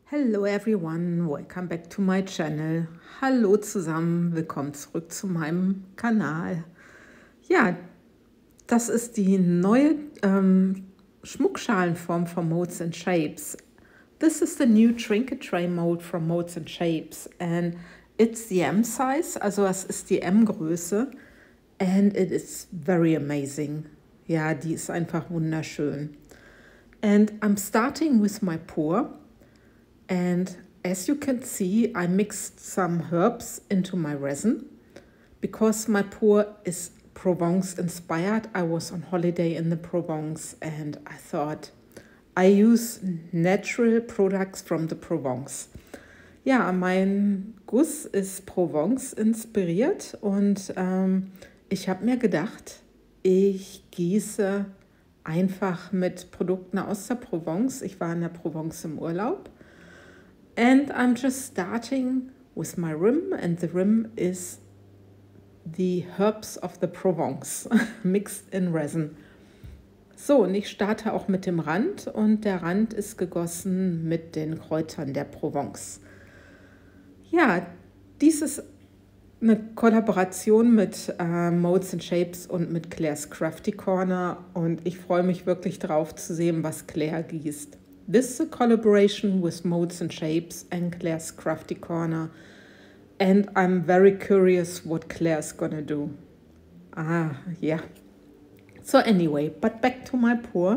Hello everyone, welcome back to my channel. Hallo zusammen, willkommen zurück zu meinem Kanal. Ja, das ist die neue Schmuckschalenform von Molds and Shapes. This is the new trinket tray mold from Molds and Shapes and it's the M size, also es ist die M-Größe and it is very amazing. Ja, die ist einfach wunderschön. And I'm starting with my pour. And as you can see, I mixed some herbs into my resin. Because my pour is Provence inspired, I was on holiday in the Provence and I thought I use natural products from the Provence. Ja, mein Guss ist Provence inspiriert und ich habe mir gedacht, ich gieße einfach mit Produkten aus der Provence. Ich war in der Provence im Urlaub. And I'm just starting with my rim, and the rim is the herbs of the Provence mixed in resin. So, und ich starte auch mit dem Rand und der Rand ist gegossen mit den Kräutern der Provence. Ja, dies ist eine Kollaboration mit Molds and Shapes und mit Claire's Crafty Corner und ich freue mich wirklich drauf zu sehen, was Claire gießt. This is a collaboration with Molds and Shapes and Claire's Crafty Corner. And I'm very curious what Claire's gonna do. Yeah. So anyway, but back to my pour.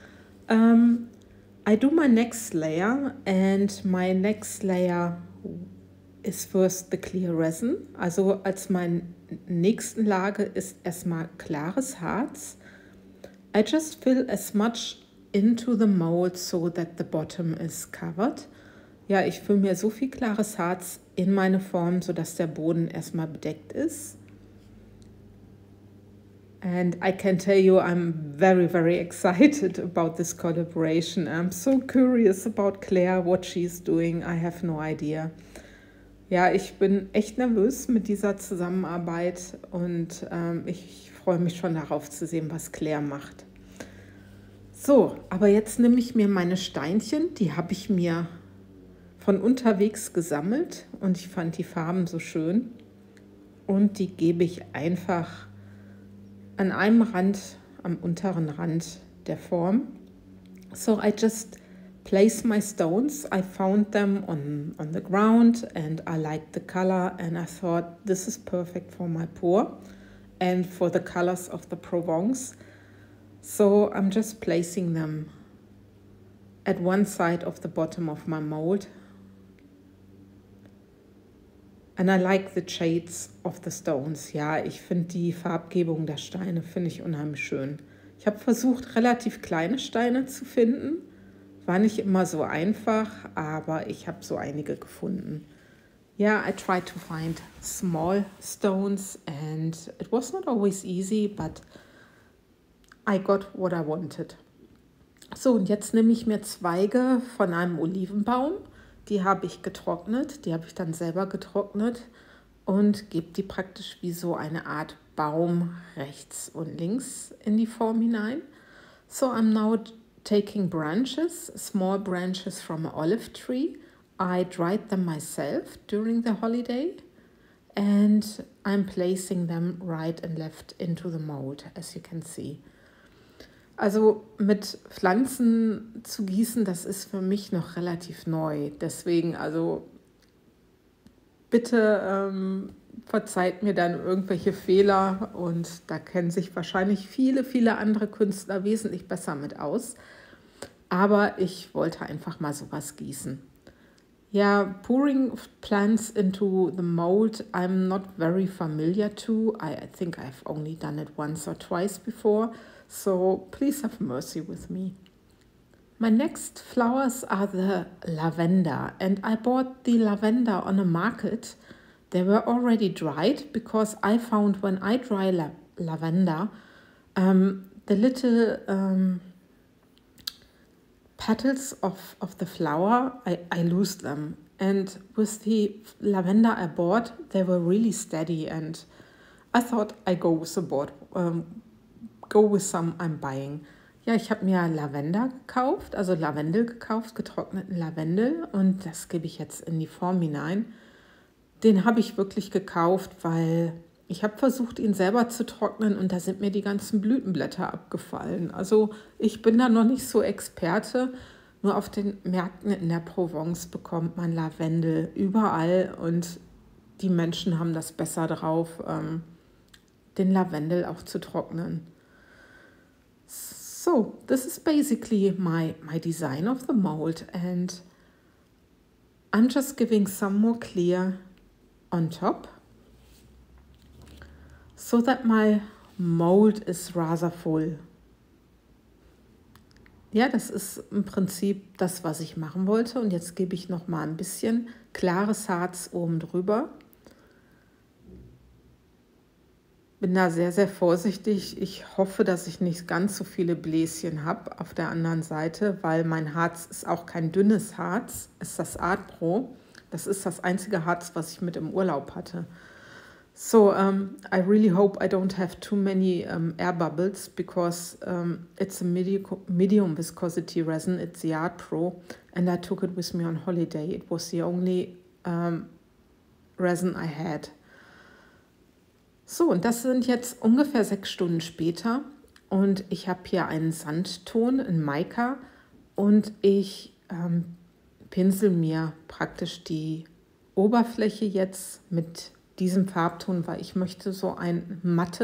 I do my next layer and my next layer is first the clear resin. Also als mein nächsten Lage ist erstmal klares Harz. I just fill as much into the mold so that the bottom is covered. Ja, ich fülle mir so viel klares Harz in meine Form, sodass der Boden erstmal bedeckt ist. And I can tell you I'm very, very excited about this collaboration. I'm so curious about Claire, what she's doing. I have no idea. Ja, ich bin echt nervös mit dieser Zusammenarbeit und ich freue mich schon darauf zu sehen, was Claire macht. So, aber jetzt nehme ich mir meine Steinchen, die habe ich mir von unterwegs gesammelt und ich fand die Farben so schön und die gebe ich einfach an einem Rand, am unteren Rand der Form. So I just place my stones. I found them on the ground and I liked the color and I thought this is perfect for my pour and for the colors of the Provence. So I'm just placing them at one side of the bottom of my mold. And I like the shades of the stones. Ja, ich finde die Farbgebung der Steine, finde ich unheimlich schön. Ich habe versucht, relativ kleine Steine zu finden. War nicht immer so einfach, aber ich habe so einige gefunden. Yeah, I tried to find small stones and it was not always easy, but I got what I wanted. So, und jetzt nehme ich mir Zweige von einem Olivenbaum. Die habe ich getrocknet, die habe ich dann selber getrocknet und gebe die praktisch wie so eine Art Baum rechts und links in die Form hinein. So, I'm now taking branches, small branches from an olive tree. I dried them myself during the holiday and I'm placing them right and left into the mold, as you can see. Also mit Pflanzen zu gießen, das ist für mich noch relativ neu. Deswegen, also bitte verzeiht mir dann irgendwelche Fehler und da kennen sich wahrscheinlich viele, viele andere Künstler wesentlich besser mit aus. Aber ich wollte einfach mal sowas gießen. Ja, pouring plants into the mold, I'm not very familiar to. I think I've only done it once or twice before. So please have mercy with me. My next flowers are the lavender and I bought the lavender on a market. They were already dried because I found when I dry lavender, the little petals of the flower, I lose them. And with the lavender I bought, they were really steady and I thought I go with the board. Go with some I'm buying. Ja, ich habe mir Lavender gekauft, also Lavendel gekauft, getrockneten Lavendel, und das gebe ich jetzt in die Form hinein. Den habe ich wirklich gekauft, weil ich habe versucht, ihn selber zu trocknen, und da sind mir die ganzen Blütenblätter abgefallen. Also ich bin da noch nicht so Experte. Nur auf den Märkten in der Provence bekommt man Lavendel überall, und die Menschen haben das besser drauf, den Lavendel auch zu trocknen. So, this is basically my design of the mold, and I'm just giving some more clear on top so that my mold is rather full. Ja, das ist im Prinzip das, was ich machen wollte, und jetzt gebe ich noch mal ein bisschen klares Harz oben drüber. Bin da sehr, sehr vorsichtig. Ich hoffe, dass ich nicht ganz so viele Bläschen habe auf der anderen Seite, weil mein Harz ist auch kein dünnes Harz, ist das Art Pro. Das ist das einzige Harz, was ich mit im Urlaub hatte. So, I really hope I don't have too many air bubbles, because it's a medium viscosity resin, it's the Art Pro, and I took it with me on holiday. It was the only resin I had. So, und das sind jetzt ungefähr 6 Stunden später, und ich habe hier einen Sandton in Mica, und ich pinsel mir praktisch die Oberfläche jetzt mit diesem Farbton, weil ich möchte so einen matten,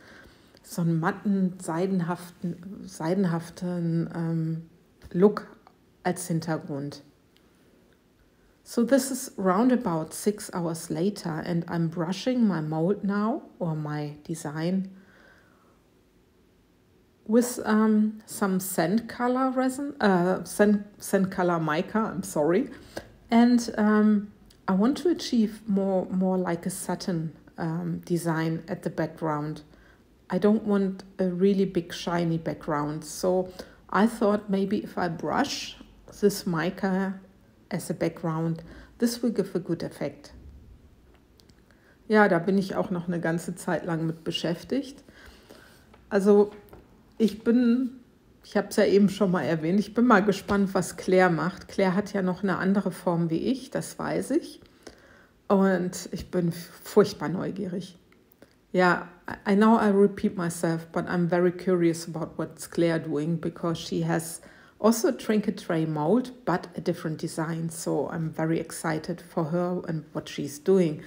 seidenhaften Look als Hintergrund. So this is round about 6 hours later, and I'm brushing my mold now, or my design, with some sand color resin, sand color mica, I'm sorry, and I want to achieve more like a satin design at the background. I don't want a really big shiny background, so I thought maybe if I brush this mica as a background, this will give a good effect. Ja, da bin ich auch noch eine ganze Zeit lang mit beschäftigt. Also ich habe es ja eben schon mal erwähnt, ich bin mal gespannt, was Claire macht. Claire hat ja noch eine andere Form wie ich, das weiß ich. Und ich bin furchtbar neugierig. Ja, I know I repeat myself, but I'm very curious about what's Claire doing, because she has also a trinket tray mold, but a different design. So I'm very excited for her and what she's doing.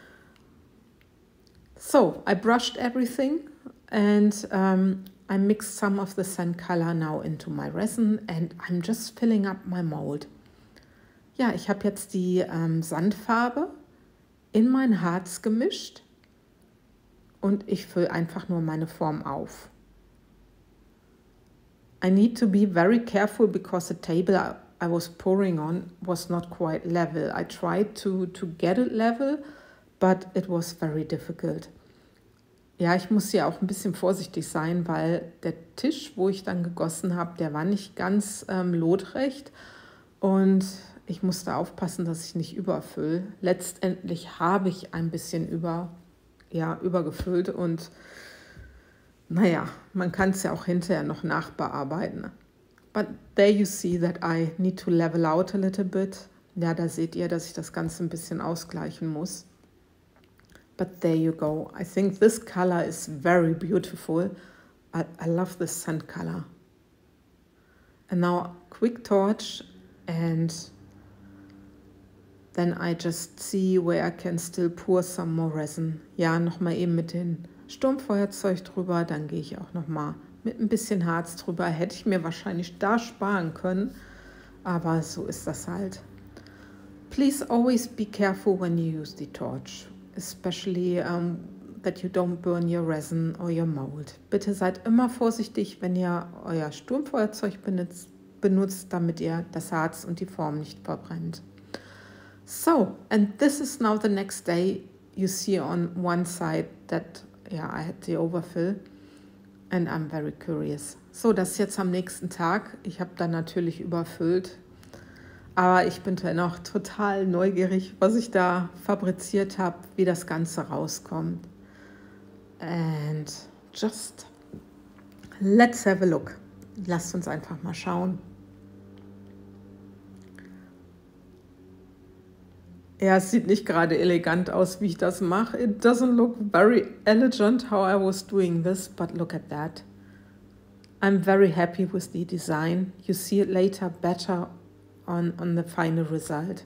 So I brushed everything, and I mixed some of the sand color now into my resin, and I'm just filling up my mold. Ja, ich habe jetzt die Sandfarbe in mein Harz gemischt, und ich fülle einfach nur meine Form auf. I need to be very careful, because the table I was pouring on was not quite level. I tried to get it level, but it was very difficult. Ja, ich muss hier auch ein bisschen vorsichtig sein, weil der Tisch, wo ich dann gegossen habe, der war nicht ganz lotrecht, und ich musste aufpassen, dass ich nicht überfülle. Letztendlich habe ich ein bisschen übergefüllt, und naja, man kann es ja auch hinterher noch nachbearbeiten. But there you see that I need to level out a little bit. Ja, da seht ihr, dass ich das Ganze ein bisschen ausgleichen muss. But there you go. I think this color is very beautiful. I love this sand color. And now quick torch, and then I just see where I can still pour some more resin. Ja, nochmal eben mit dem Sturmfeuerzeug drüber, dann gehe ich auch nochmal mit ein bisschen Harz drüber. Hätte ich mir wahrscheinlich da sparen können, aber so ist das halt. Please always be careful when you use the torch, especially that you don't burn your resin or your mold. Bitte seid immer vorsichtig, wenn ihr euer Sturmfeuerzeug benutzt, damit ihr das Harz und die Form nicht verbrennt. So, and this is now the next day. You see on one side that I had the overfill, and I'm very curious. So, das ist jetzt am nächsten Tag. Ich habe dann natürlich überfüllt, aber ich bin dennoch total neugierig, was ich da fabriziert habe, wie das Ganze rauskommt. And just let's have a look. Lasst uns einfach mal schauen. Ja, es sieht nicht gerade elegant aus, wie ich das mache. It doesn't look very elegant how I was doing this, but look at that. I'm very happy with the design. You see it later better on the final result.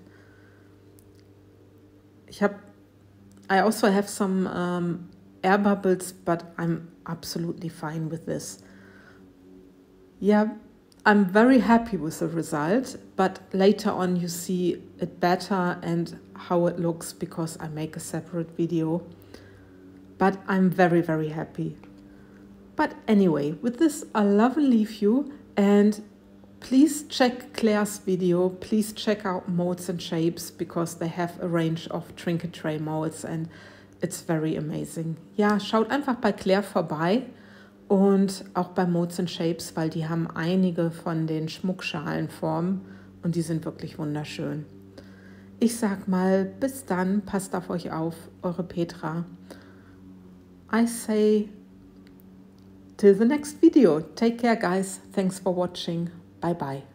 I also have some air bubbles, but I'm absolutely fine with this. Yeah, I'm very happy with the result, but later on you see it better and how it looks because I make a separate video. But I'm very, very happy. But anyway, with this I love and leave you, and please check Claire's video. Please check out Molds and Shapes because they have a range of trinket tray molds and it's very amazing. Ja, schaut einfach bei Claire vorbei und auch bei Molds and Shapes, weil die haben einige von den Schmuckschalenformen und die sind wirklich wunderschön. Ich sag mal, bis dann, passt auf euch auf, eure Petra. I say till the next video. Take care, guys. Thanks for watching. Bye bye.